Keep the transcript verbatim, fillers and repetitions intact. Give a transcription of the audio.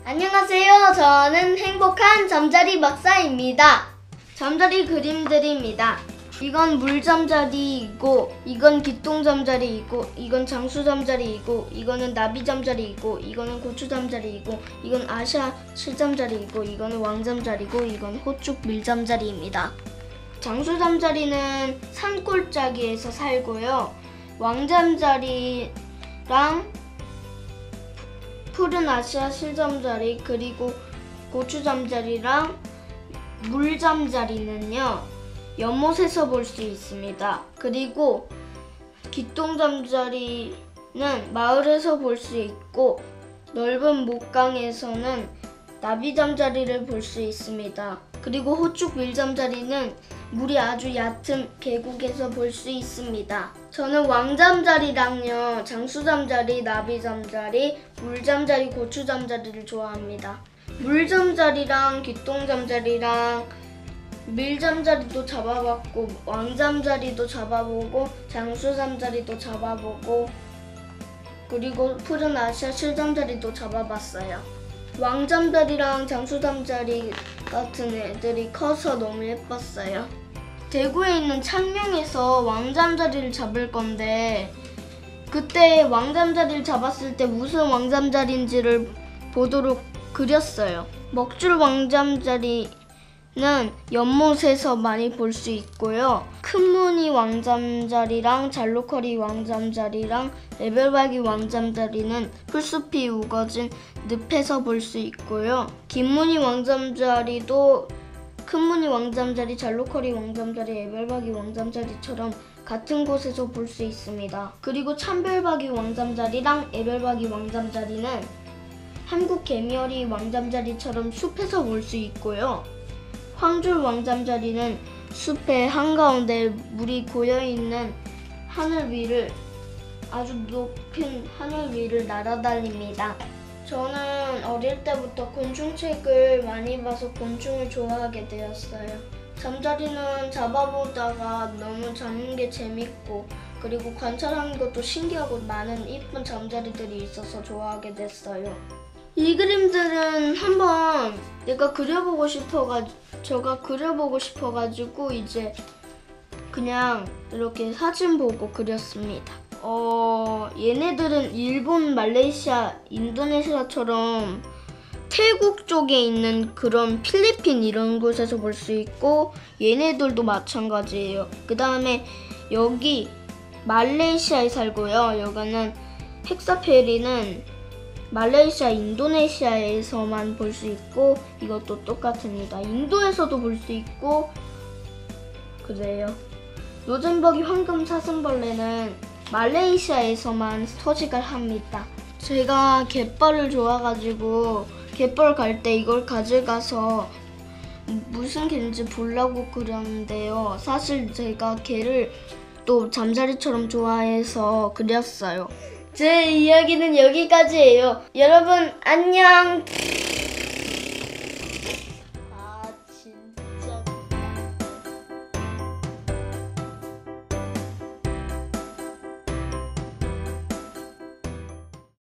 안녕하세요. 저는 행복한 잠자리 박사입니다. 잠자리 그림들입니다. 이건 물잠자리이고, 이건 기똥잠자리이고, 이건 장수잠자리이고, 이거는 나비잠자리이고, 이거는 고추잠자리이고, 이건 아시아 실잠자리이고, 이거는 왕잠자리고, 이건 호축 밀잠자리입니다. 장수잠자리는 산골짜기에서 살고요. 왕잠자리랑 푸른 아시아 실잠자리 그리고 고추잠자리랑 물잠자리는요 연못에서 볼 수 있습니다. 그리고 기똥잠자리는 마을에서 볼 수 있고 넓은 목강에서는 나비잠자리를 볼 수 있습니다. 그리고 호축 밀잠자리는 물이 아주 얕은 계곡에서 볼 수 있습니다. 저는 왕잠자리랑요, 장수잠자리, 나비잠자리, 물잠자리, 고추잠자리를 좋아합니다. 물잠자리랑 기똥잠자리랑 밀잠자리도 잡아봤고, 왕잠자리도 잡아보고, 장수잠자리도 잡아보고, 그리고 푸른 아시아 실잠자리도 잡아봤어요. 왕잠자리랑 장수잠자리 같은 애들이 커서 너무 예뻤어요. 대구에 있는 창녕에서 왕잠자리를 잡을 건데 그때 왕잠자리를 잡았을 때 무슨 왕잠자리인지를 보도록 그렸어요. 먹줄 왕잠자리는 연못에서 많이 볼 수 있고요. 큰무늬 왕잠자리랑 잘로커리 왕잠자리랑 레벨박이 왕잠자리는 풀숲이 우거진 늪에서 볼 수 있고요. 긴무늬 왕잠자리도 큰무늬 왕잠자리, 잘로커리 왕잠자리, 에벨박이 왕잠자리처럼 같은 곳에서 볼 수 있습니다. 그리고 참별박이 왕잠자리랑 에벨박이 왕잠자리는 한국 개미어리 왕잠자리처럼 숲에서 볼 수 있고요. 황줄 왕잠자리는 숲의 한가운데 물이 고여있는 하늘 위를 아주 높은 하늘 위를 날아다닙니다. 저는 어릴 때부터 곤충책을 많이 봐서 곤충을 좋아하게 되었어요. 잠자리는 잡아보다가 너무 잡는 게 재밌고 그리고 관찰하는 것도 신기하고 많은 이쁜 잠자리들이 있어서 좋아하게 됐어요. 이 그림들은 한번 내가 그려보고 싶어가지고 제가 그려보고 싶어가지고 이제 그냥 이렇게 사진 보고 그렸습니다. 어, 얘네들은 일본, 말레이시아, 인도네시아처럼 태국 쪽에 있는 그런 필리핀 이런 곳에서 볼 수 있고 얘네들도 마찬가지예요. 그 다음에 여기 말레이시아에 살고요. 여기는 헥사페리는 말레이시아, 인도네시아에서만 볼 수 있고 이것도 똑같습니다. 인도에서도 볼 수 있고 그래요. 노잼버기 황금 사슴벌레는 말레이시아에서만 서식을 합니다. 제가 갯벌을 좋아가지고 갯벌 갈 때 이걸 가져가서 무슨 개인지 보려고 그렸는데요. 사실 제가 개를 또 잠자리처럼 좋아해서 그렸어요. 제 이야기는 여기까지예요. 여러분 안녕.